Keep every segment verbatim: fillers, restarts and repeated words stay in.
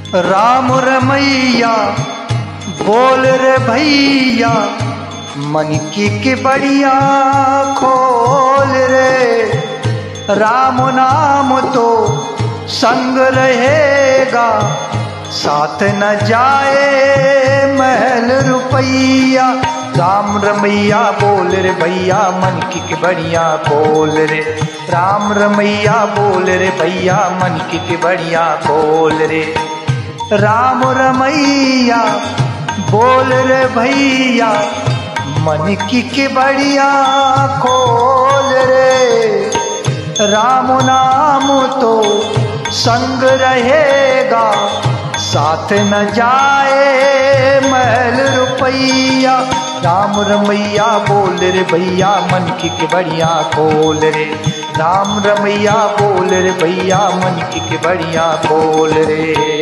राम रमैया बोल रे भैया, मन की के बढ़िया खोल रे। राम नाम तो संग रहेगा, साथ न जाए महल रुपैया। राम रमैया बोल रे भैया, मन की के बढ़िया खोल रे। राम रमैया बोल रे भैया, मन की के बढ़िया खोल रे। राम रमैया बोल रे भैया, मन की के बढ़िया खोल रे। राम नाम तो संग रहेगा, साथ न जाए महल रुपैया। राम रमैया बोल रे भैया, मन की के बढ़िया खोल रे। राम रमैया बोल रे भैया, मन की के बढ़िया खोल रे।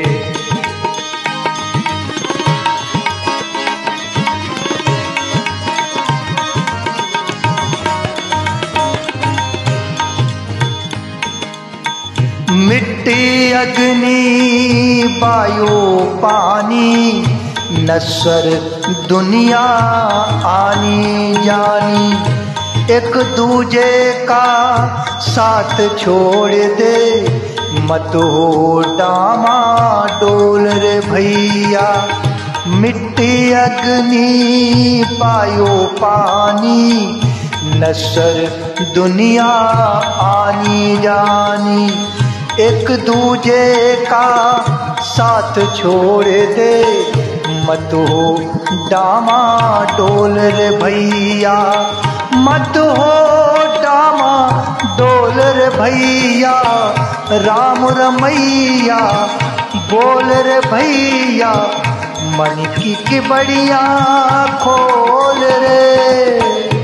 मिट्टी अग्नि वायु पानी, नश्वर दुनिया आनी जानी। एक दूजे का साथ छोड़ दे, मत हो डामा डोल रे भैया। मिट्टी अग्नि वायु पानी, नश्वर दुनिया आनी जानी। एक दूजे का साथ छोड़ दे, मत हो डामा डोल रे भैया। मत हो डामा डोल रे भैया। राम रमैया बोल रे भैया, मन की के बढ़िया खोल रे।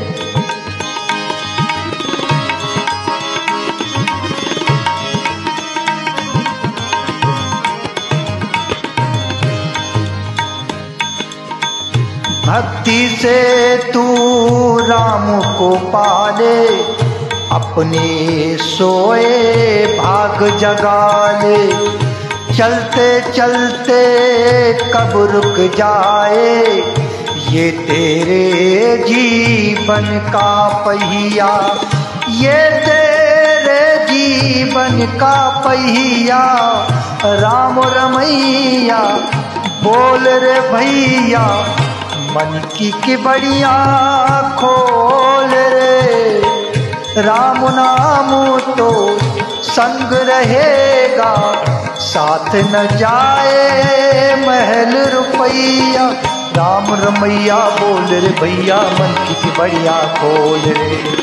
भक्ति से तू राम को पाले, अपने सोए भाग जगा ले। चलते चलते कब रुक जाए, ये तेरे जीवन का पहिया। ये तेरे जीवन का पहिया। राम रमैया बोल रे भैया, मन की के बढ़िया खोल रे। राम नाम तो संग रहेगा, साथ न जाए महल रुपैया। राम रमैया बोल रे भैया, मन की के बढ़िया खोल रे।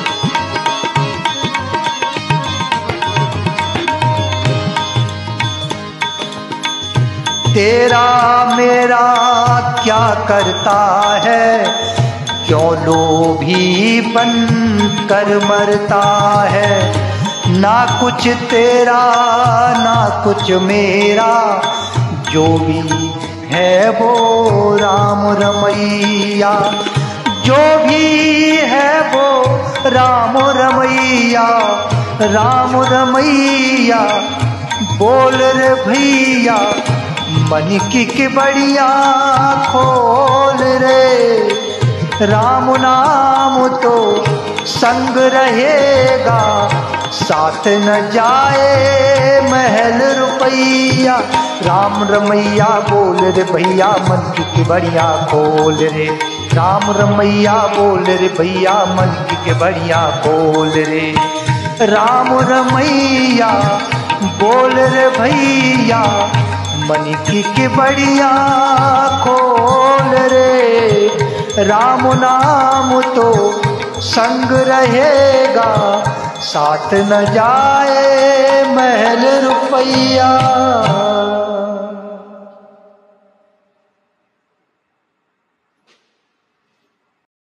तेरा मेरा क्या करता है, क्यों लोभी बन कर मरता है। ना कुछ तेरा ना कुछ मेरा, जो भी है वो राम रमैया। जो भी है वो राम रमैया। राम रमैया बोल रे भैया, मन की के बढ़िया खोल रे। राम नाम तो संग रहेगा, साथ न जाए महल रुपैया। राम रमैया बोल रे भैया, मन की के बढ़िया खोल रे। राम रमैया बोल रे भैया, मन की के बढ़िया खोल रे। राम रमैया बोल रे भैया, मन की के बढ़िया खोल रे। राम नाम तो संग रहेगा, साथ न जाए महल रुपैया।